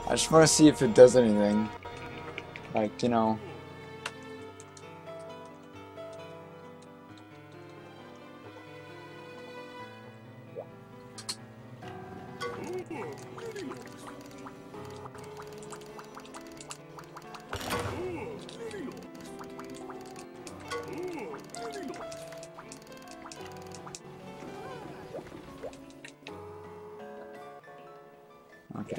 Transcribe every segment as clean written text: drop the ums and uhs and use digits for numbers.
I just want to see if it does anything. Like, you know. Okay.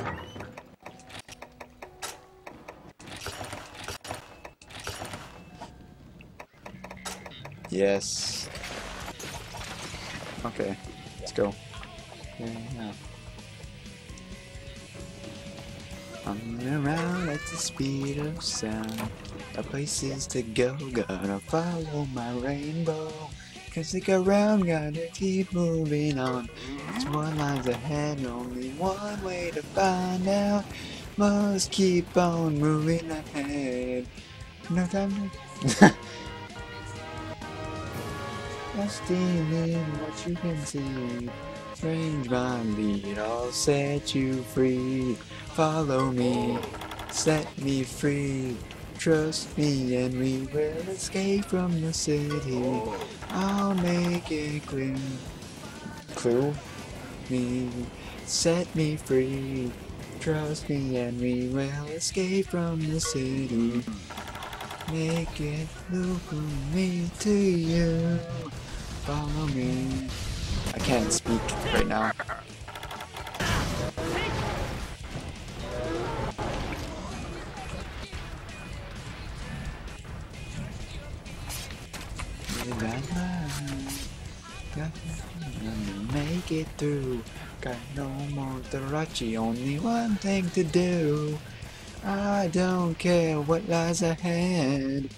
Yes. Okay, let's go. Yeah. I'm around at the speed of sound. The places to go, gotta follow my rainbow. Cause stick around, gotta keep moving on. It's one line's ahead, only one way to find out. Must keep on moving ahead. No time to... Resting in what you can see. Range my lead, I'll set you free. Follow me, set me free. Trust me and we will escape from the city. I'll make it clear. Clue? Me, set me free. Trust me and we will escape from the city. Make it look from me to you. Follow me. I can't speak right now. Gonna make it through. Got no more Tarachi, only one thing to do. I don't care what lies ahead.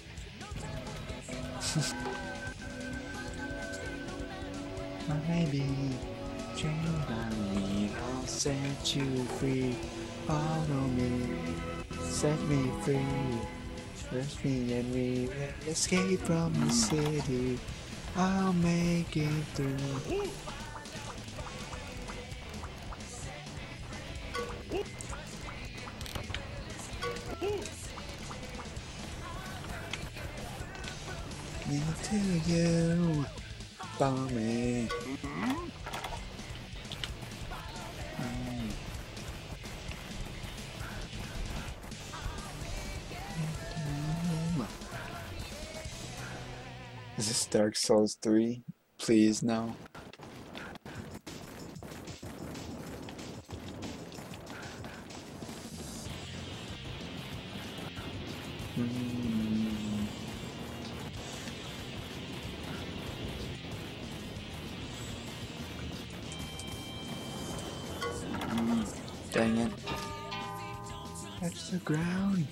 Maybe change my lead, I'll set you free. Follow me, set me free. Trust me and we will escape from the city. I'll make it through. Me to you. Follow me. Is this Dark Souls 3? Please, no. Dang it. Touch the ground.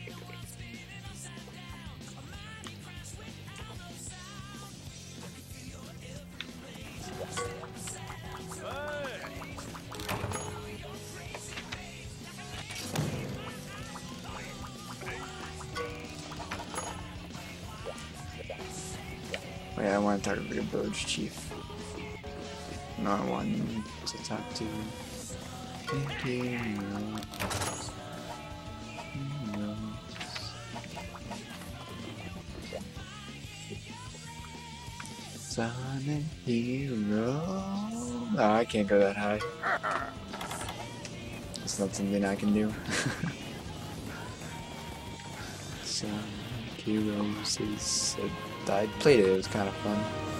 Wait, I want to talk to the village chief. No, I want to talk to... Thank you. Sonic Hero. Oh, I can't go that high. It's not something I can do. Sonic Heroes is... I played it, it was kind of fun.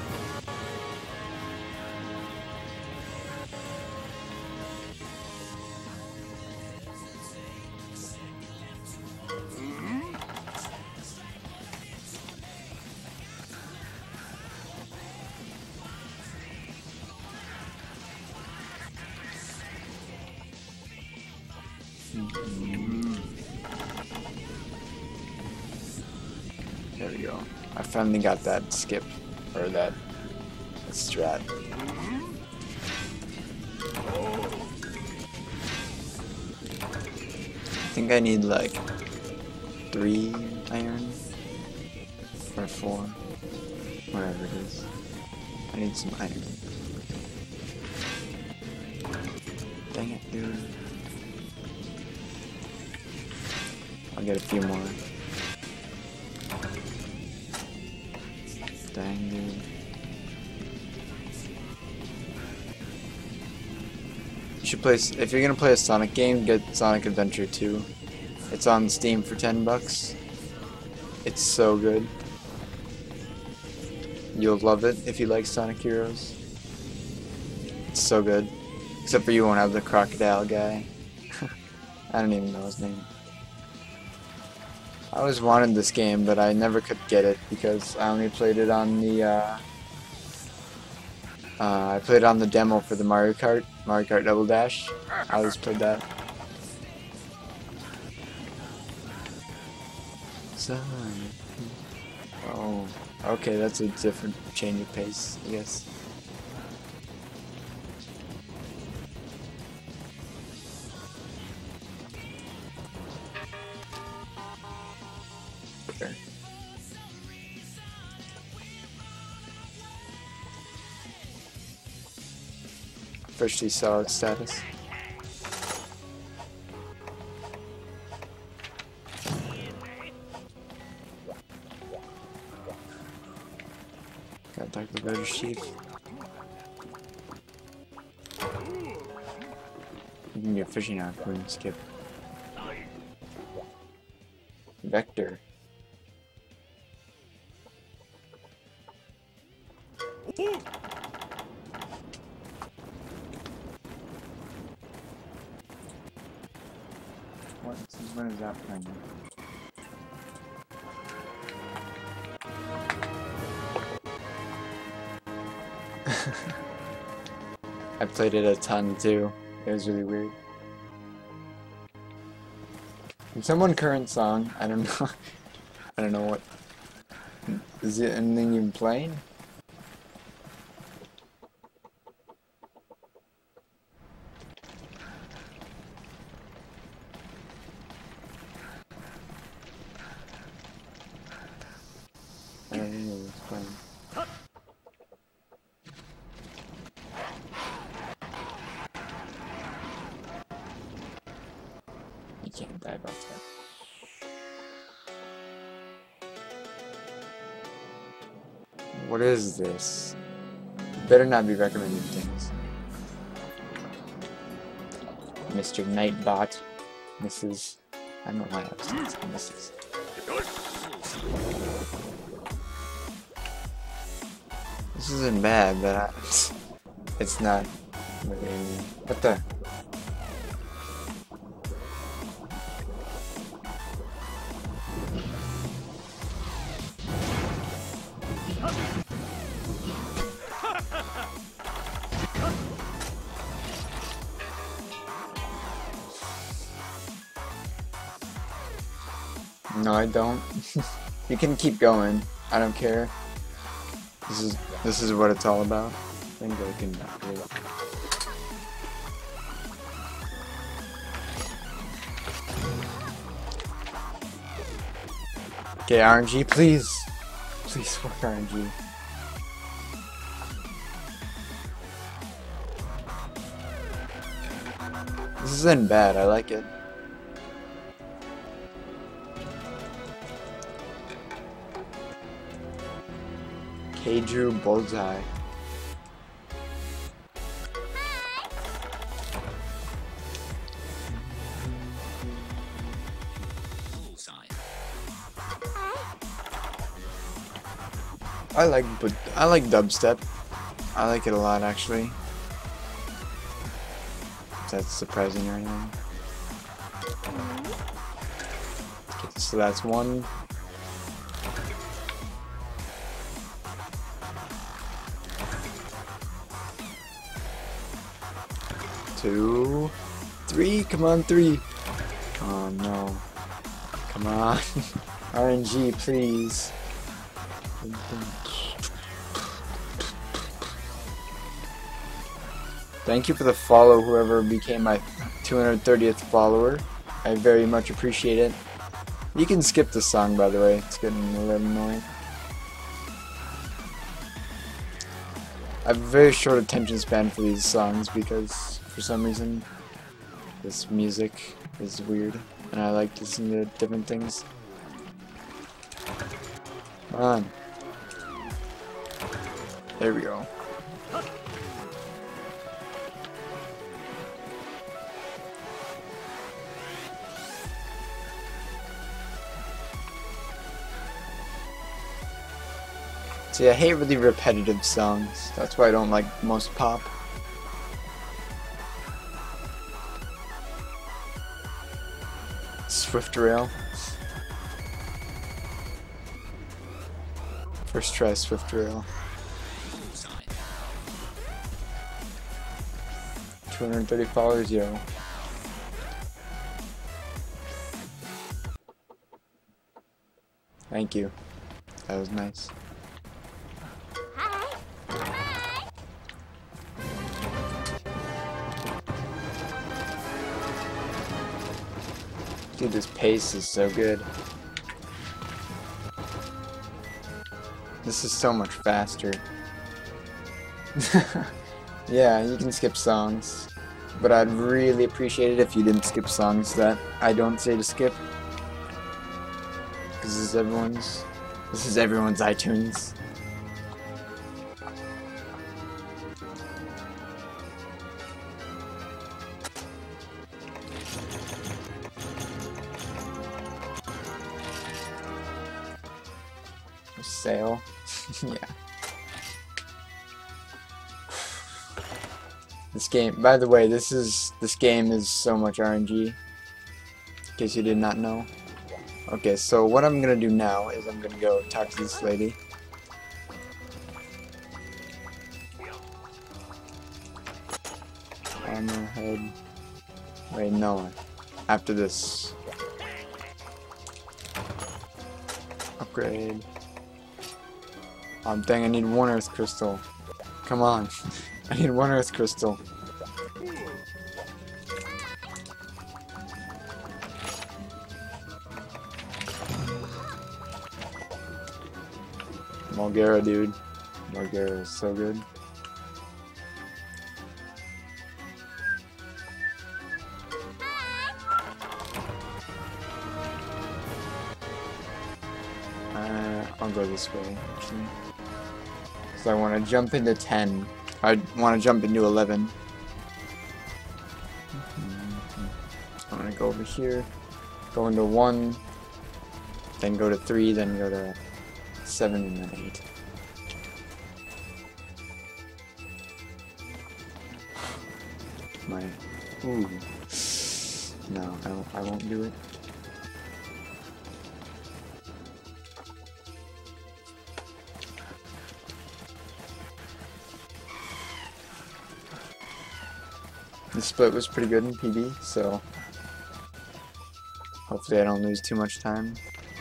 There we go. I finally got that skip, or that strat. I think I need like 3 iron, or 4, whatever it is. I need some iron. Dang it, dude. I'll get a few more. Dang, dude. You should play, if you're gonna play a Sonic game, get Sonic Adventure 2. It's on Steam for $10. It's so good. You'll love it if you like Sonic Heroes. It's so good. Except for you won't have the crocodile guy. I don't even know his name. I always wanted this game, but I never could get it because I only played it on the I played it on the demo for the Mario Kart Double Dash. I always played that. Oh, okay, that's a different change of pace, I guess. There. Freshly solid status. Gotta talk to the British chief. You can get fishing out of and skip. Vector. What? When is that playing? I played it a ton too. It was really weird. Can someone current song? I don't know. I don't know what. Is it anything you've been playing? I don't know what's playing. You can't dive off that. What is this? Better not be recommending things. Mr. Nightbot. Mrs. I don't know why I was saying Mrs. This isn't bad, but it's not. What the? No, I don't. You can keep going. I don't care. This is what it's all about. I think I can do it. Okay, RNG, please. Please work RNG. This isn't bad, I like it. K-Drew Bullseye. I like dubstep. I like it a lot, actually. If that's surprising or anything. Okay, so that's one. 2, 3, come on, 3. Oh no. Come on. RNG, please. Thank you for the follow, whoever became my 230th follower. I very much appreciate it. You can skip the song, by the way. It's getting a little annoying. I have a very short attention span for these songs because, for some reason, this music is weird. and I like listening to different things. Come on. There we go. See, I hate really repetitive songs. That's why I don't like most pop. Swift Rail. First try Swift Rail. 230 followers, yo. Thank you. That was nice. Dude, this pace is so good. This is so much faster. Yeah, you can skip songs, but I'd really appreciate it if you didn't skip songs that I don't say to skip. Because this is everyone's iTunes. Sale. Yeah. This game, by the way, this game is so much RNG. In case you did not know. Okay, so what I'm gonna do now is I'm gonna go talk to this lady. Armor head. Wait, no. After this. Upgrade. Dang, I need one earth crystal. Come on. I need one earth crystal. Mulgara, dude. Mulgara is so good. I'll go this way, actually. So I want to jump into 10. I want to jump into 11. I'm going to go over here, go into 1, then go to 3, then go to 7, and then 8. Ooh. No, I won't do it. The split was pretty good in PB, so hopefully I don't lose too much time.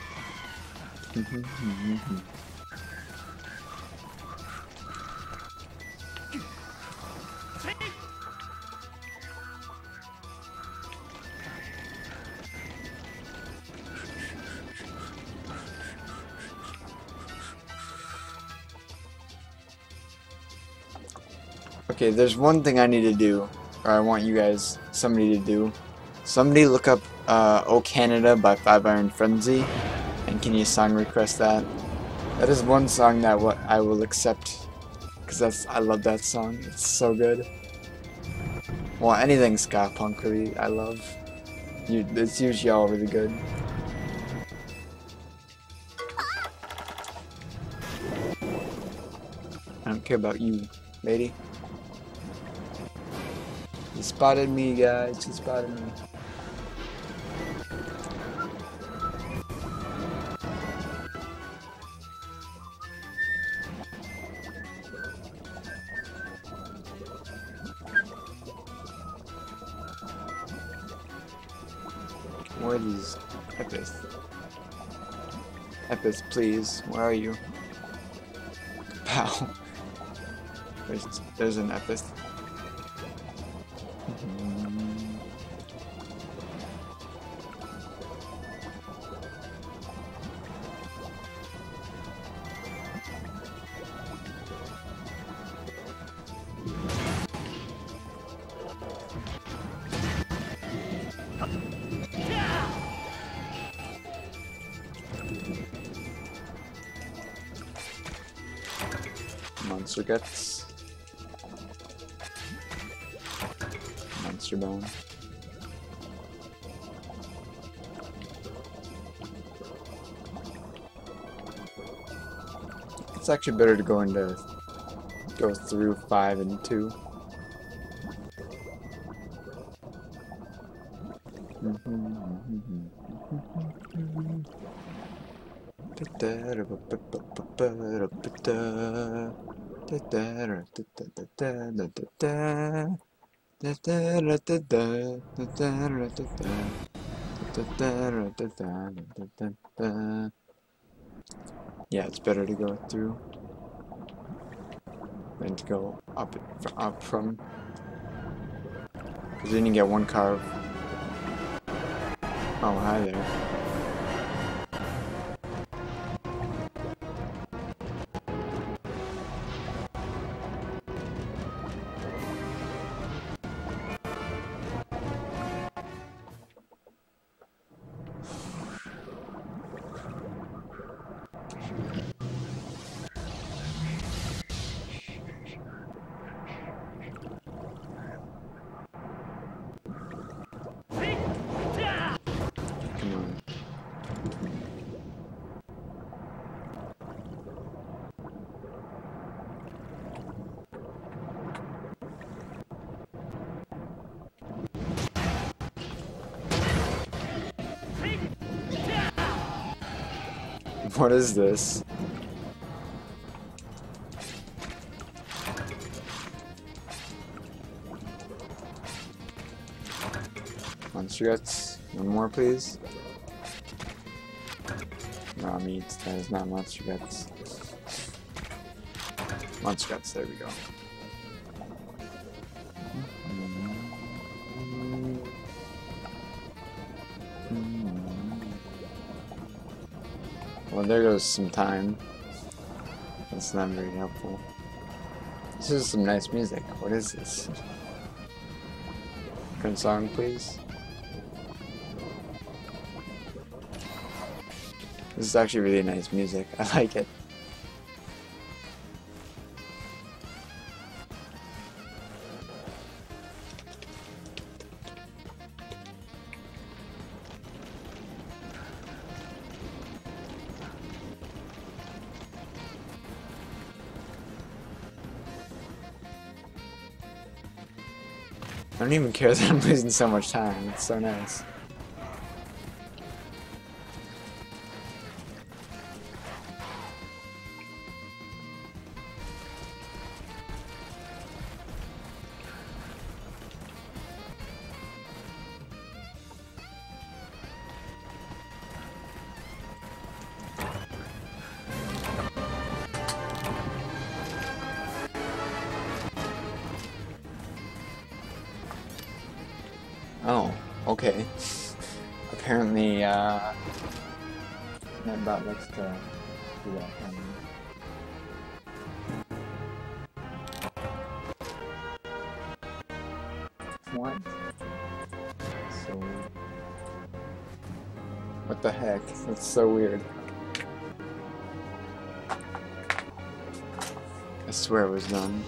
Okay, there's one thing I need to do, or I want you guys, somebody to do. Somebody look up "Oh Canada" by 5 Iron Frenzy, and can you song request that? That is one song that I will accept, because I love that song. It's so good. Well, anything ska punk really I love. It's usually all really good. I don't care about you, lady. He spotted me, guys. He spotted me. Where are these Epis? Epis, please. Where are you? Pow. There's an Epis. Monster guts. Monster bone. It's actually better to go through 5 and 2. Yeah, it's better to go through than to go up from, because then you get one carve. Oh, hi there. Come on. What is this? Monster guts. One more, please. Raw meat. That is not monster guts. Monster guts. There we go. Well, there goes some time. That's not very helpful. This is some nice music. What is this? Different song, please. This is actually really nice music. I like it. I don't even care that I'm losing so much time. It's so nice. Oh, okay. Apparently, Nightbot likes to do that kind of. What? So weird. What the heck? That's so weird. I swear it was done.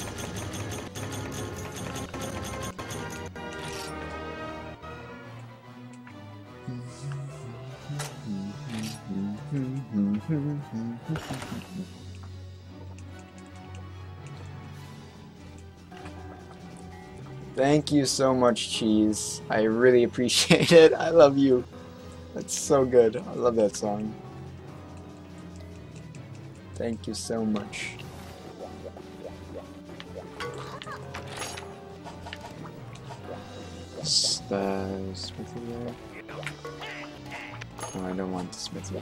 Thank you so much, Cheese. I really appreciate it. I love you. That's so good. I love that song. Thank you so much. The smithy there? No, I don't want the smithy.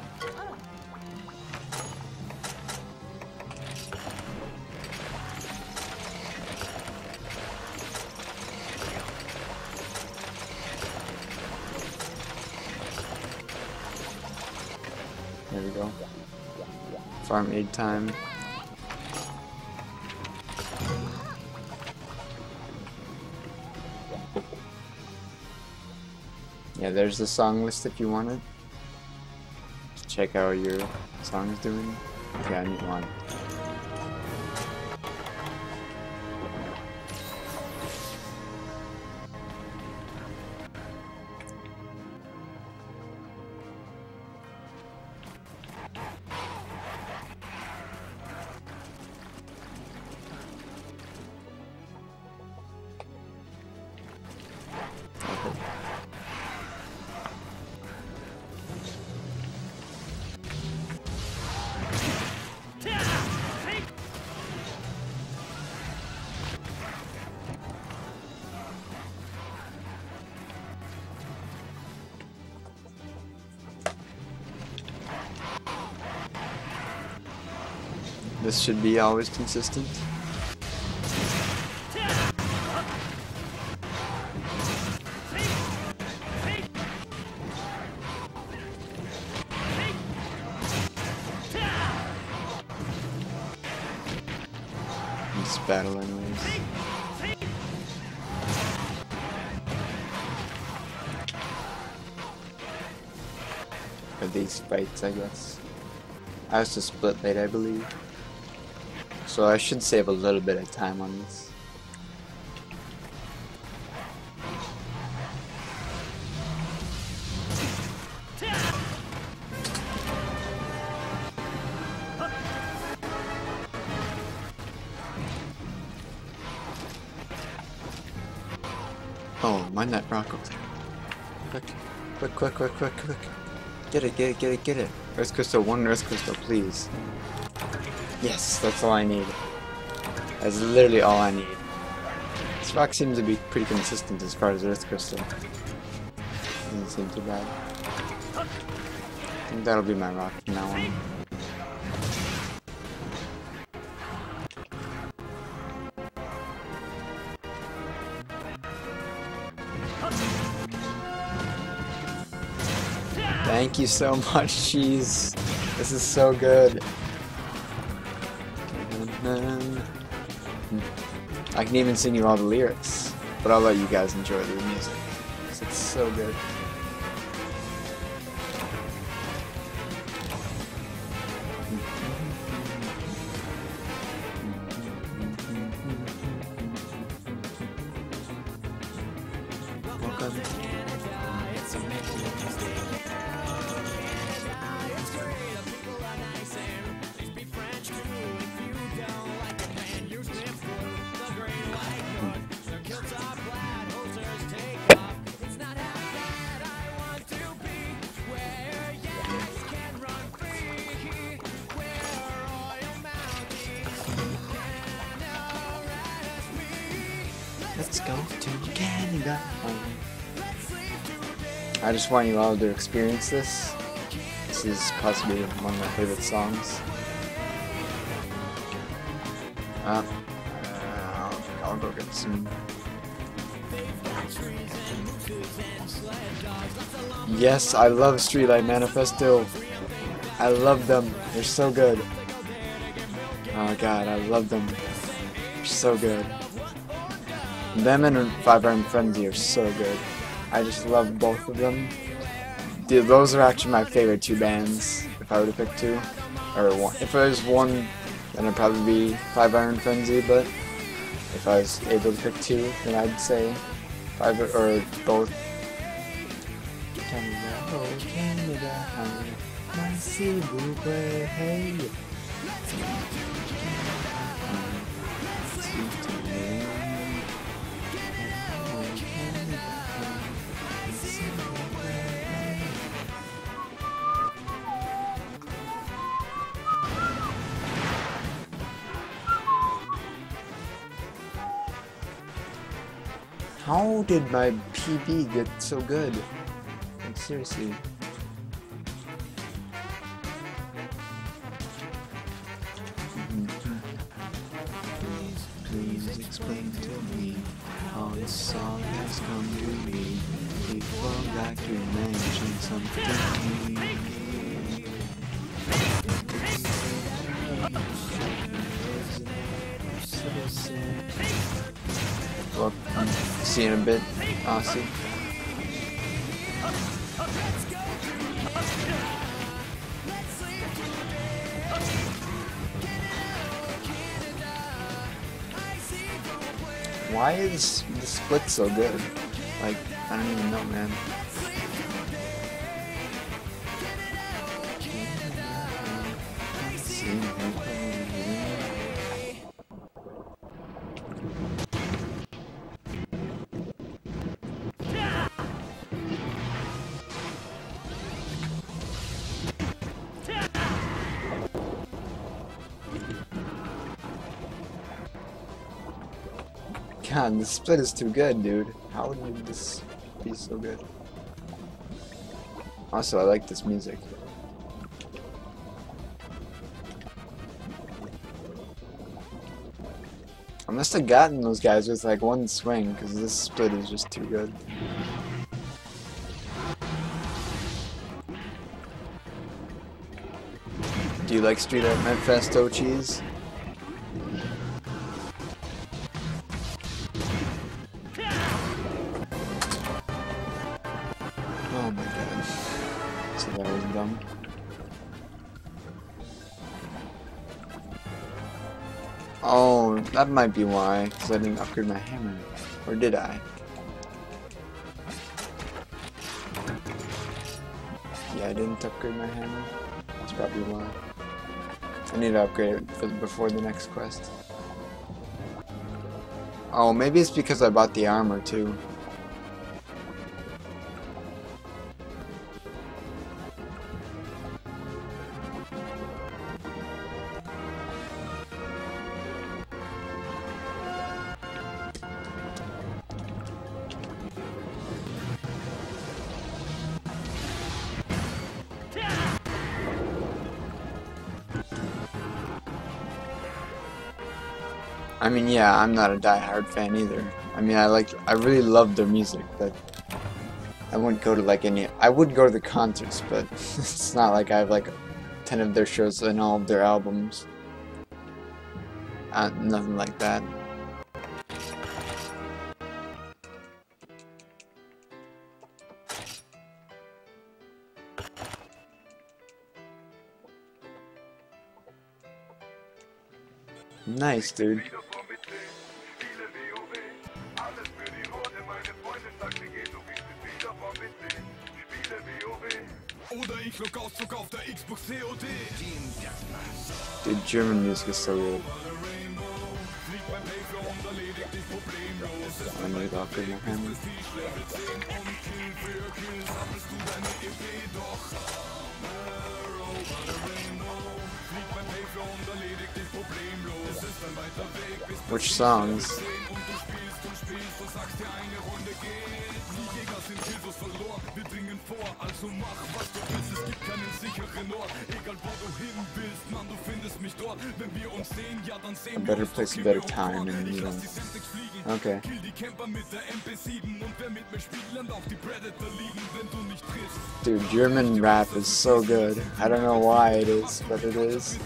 There we go. Farm aid time. Yeah, there's the song list if you want it. Check out your song is doing. Okay, I need one. This should be always consistent. This battle anyways. Or these fights, I guess. I have to split late, I believe. So I should save a little bit of time on this. Oh, mine that rock over there. Quick, quick, quick, quick, quick, quick. Get it, get it, get it, get it. Earth crystal, one earth crystal, please. Yes, that's all I need. That's literally all I need. This rock seems to be pretty consistent as far as earth crystal. Doesn't seem too bad. I think that'll be my rock from now on. Thank you so much, jeez. This is so good. I can even sing you all the lyrics, but I'll let you guys enjoy the music. It's so good. Welcome. Let's go to Canada. I just want you all to experience this. This is possibly one of my favorite songs. I'll go get some. Yes, I love Streetlight Manifesto. I love them. They're so good. Oh god, I love them. They're so good. Them and Five Iron Frenzy are so good. I just love both of them. Dude, those are actually my favorite two bands, if I were to pick two. Or one. If there's one, then it'd probably be Five Iron Frenzy, but if I was able to pick two, then I'd say Five or both. Canada, oh Canada, merci beaucoup, hey. How did my PB get so good? Like, seriously. Please explain to me how this song has come to be. Before I could mention something. Well, see you in a bit, Aussie. Why is the split so good? Like, I don't even know, man. God, the split is too good, dude. How did this be so good? Also, I like this music. I must have gotten those guys with like one swing, because this split is just too good. Do you like Street Art Manifesto cheese? Oh my god. So that was dumb. Oh, that might be why, because I didn't upgrade my hammer. Or did I? Yeah, I didn't upgrade my hammer. That's probably why. I need to upgrade it before the next quest. Oh, maybe it's because I bought the armor too. I mean, yeah, I'm not a die-hard fan either. I mean, I really love their music, but I wouldn't go to like I would go to the concerts, but it's not like I have like 10 of their shows and all of their albums. Nothing like that. Nice, dude. Dude, German music is so good. I need to upgrade my hammer. Which songs? A better place, a better time, and you know. Okay. Dude, German rap is so good. I don't know why it is, but it is.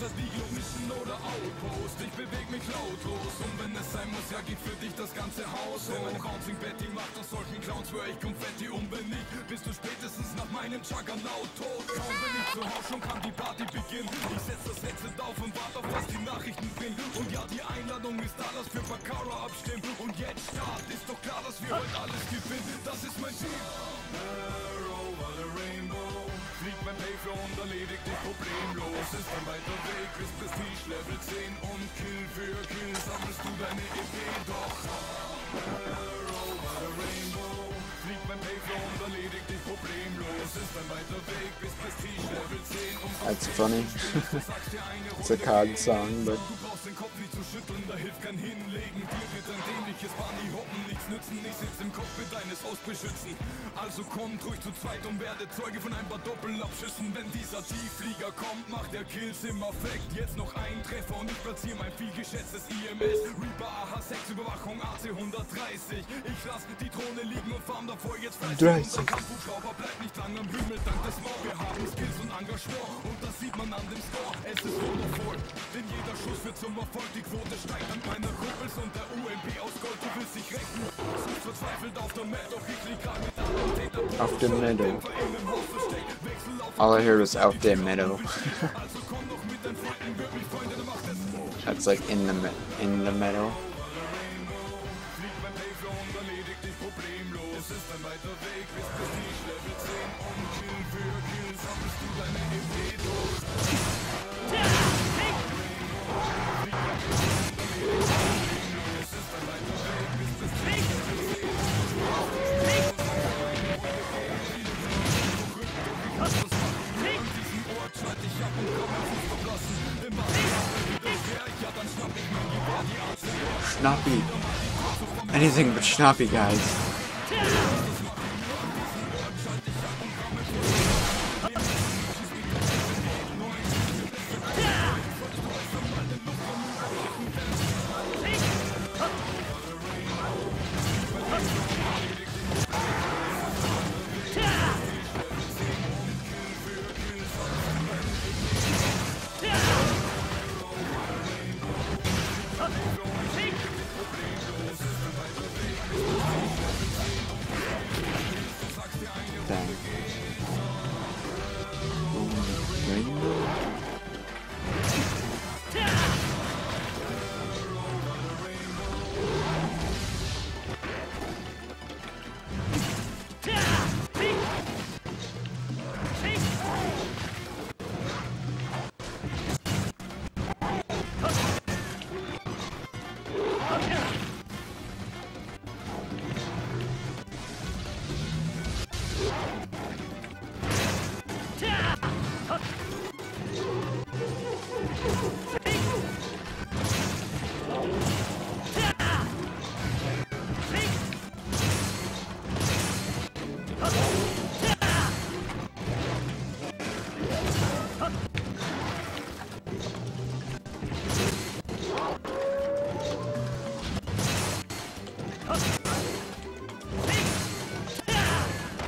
That's funny. It's a COD song, but Also kommt ruhig zu zweit und werde Zeuge von ein paar Doppelabschüssen. Wenn dieser Tiefflieger kommt, macht er Kills im Affekt. Jetzt noch ein Treffer und ich platziere mein vielgeschätztes IMS. Reaper AH6 Überwachung AC 130. Ich lass die Drohne liegen und fahren davor jetzt fleißig. Unser Kampfhubschrauber bleibt nicht lang am Himmel dank des Maul. Wir haben Skills und Engagement und das sieht man an dem Score. Es ist wundervoll, denn jeder Schuss wird zum Erfolg. Die Quote steigt an meiner Kumpels und der UMP aus Gold. Du willst dich rächen, suchst verzweifelt auf der Map, doch ich lieg grad mit anderen Tätern. Auf dem Meadow. All I heard was out there meadow. That's like in the meadow. Schnappy. Anything but Schnappy, guys.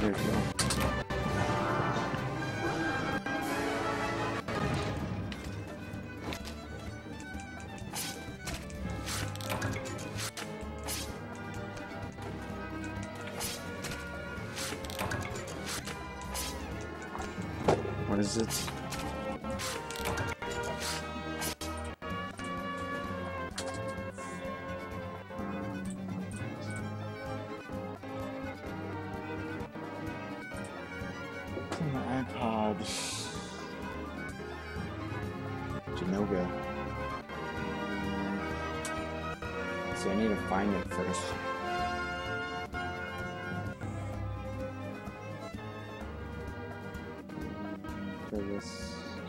There we go. What is it? It's on my iPod. Genoga. See, I need to find it first. For this.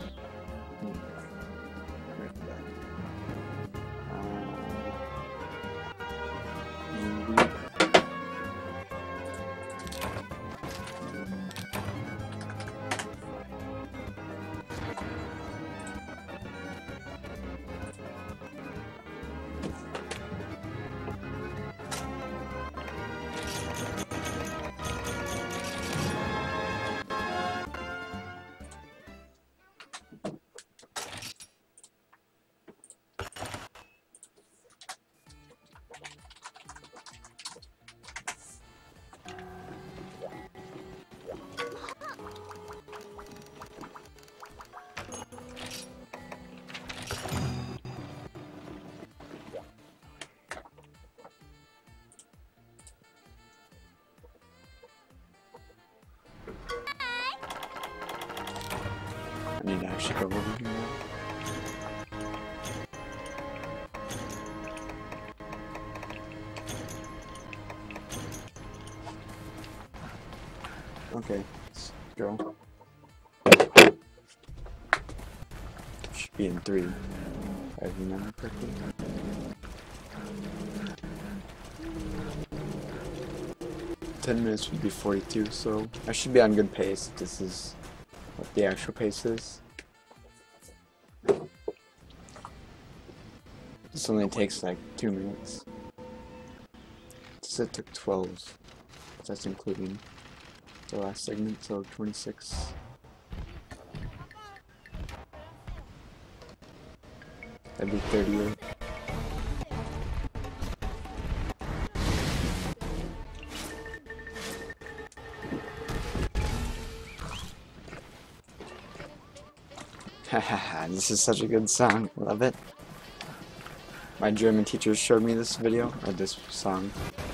I need to actually go over here now. Okay, let's go. Should be in 3, if I remember correctly. $10 would be 42, so I should be on good pace. This is what the actual pace is. This only takes like 2 minutes. It took 12. That's including the last segment, so 26. That'd be 38. Hahaha, this is such a good song. Love it. My German teacher showed me this video, or this song.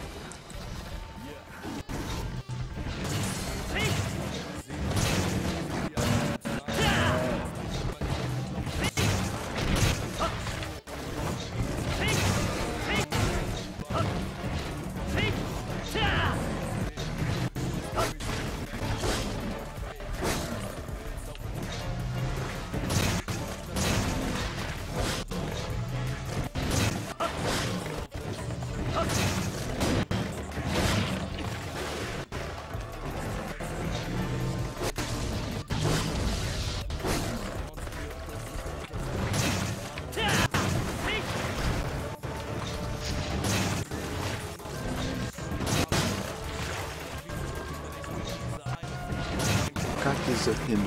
Copies of him.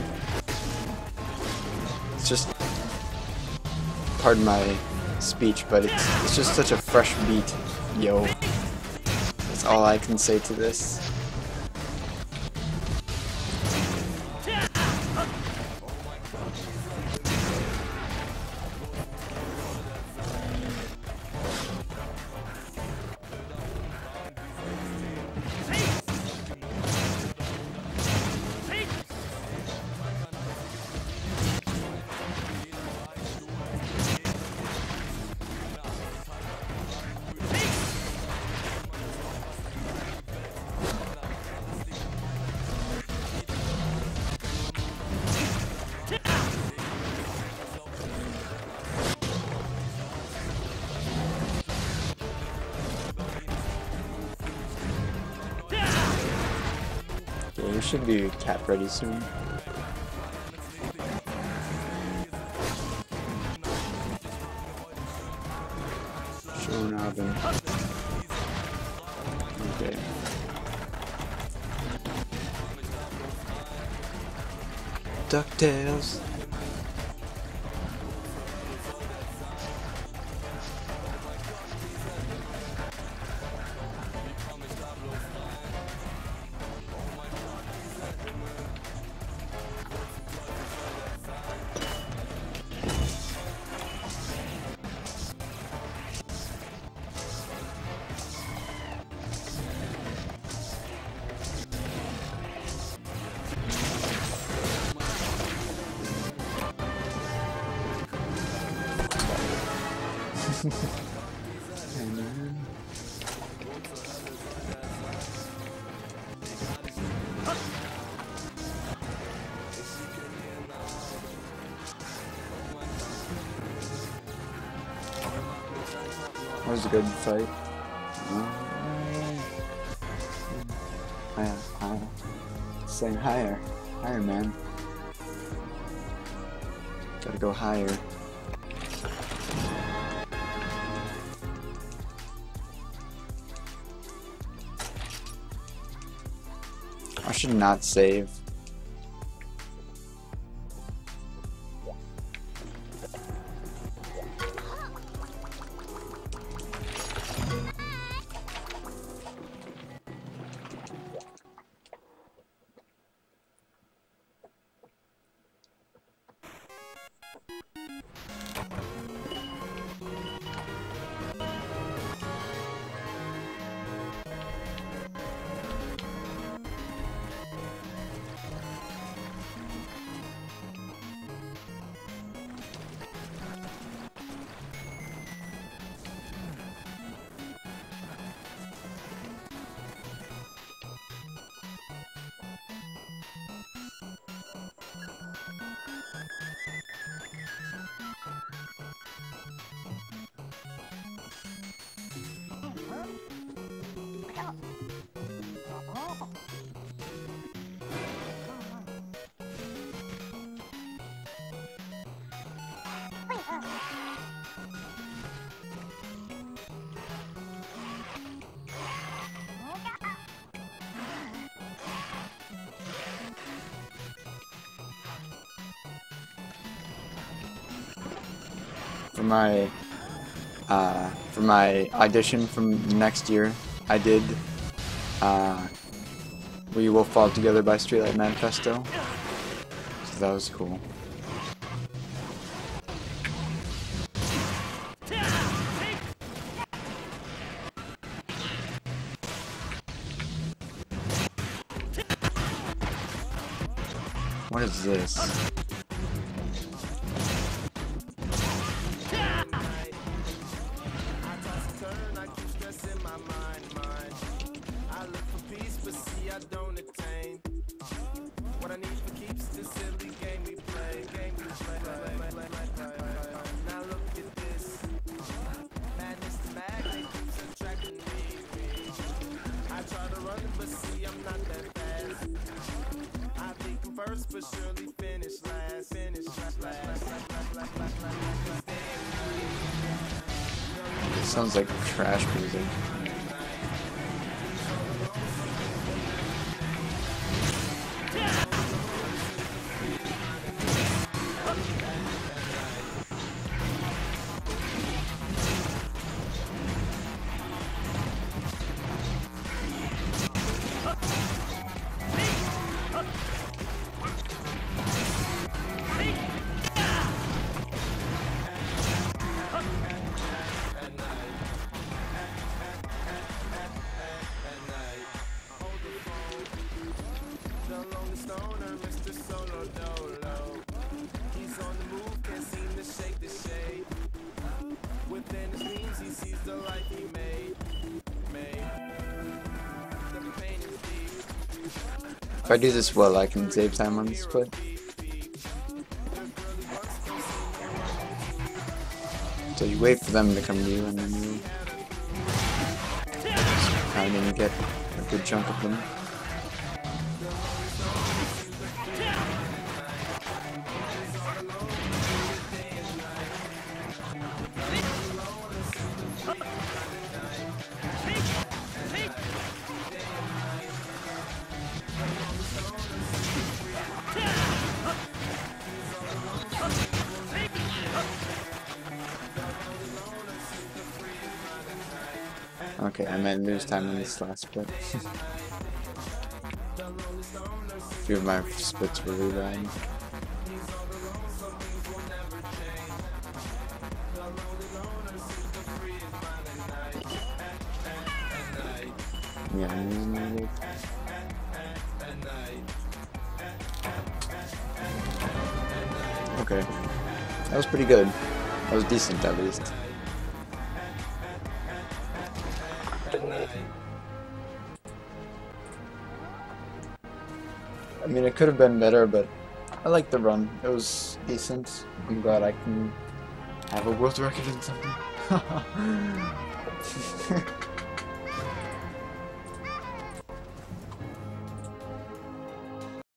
It's just, pardon my speech, but it's just such a fresh beat, yo. That's all I can say to this. Yeah, you should be cap ready soon. Showing Alvin. Okay. DuckTales. That was a good fight. Higher. Saying higher. Higher, man. Gotta go higher. I should not save. For my audition from next year, I did We Will Fall Together by Streetlight Manifesto, so that was cool. What is this? But surely finish last. Sounds like trash music. If I do this well, I can save time on this play. So you wait for them to come to you, and then you kind of get a good chunk of them. Okay, I might lose time in this last split. A few of my splits were really bad. Yeah, okay. That was pretty good. That was decent, at least. I mean, it could have been better, but I like the run. It was decent. I'm glad I can have a world record in something.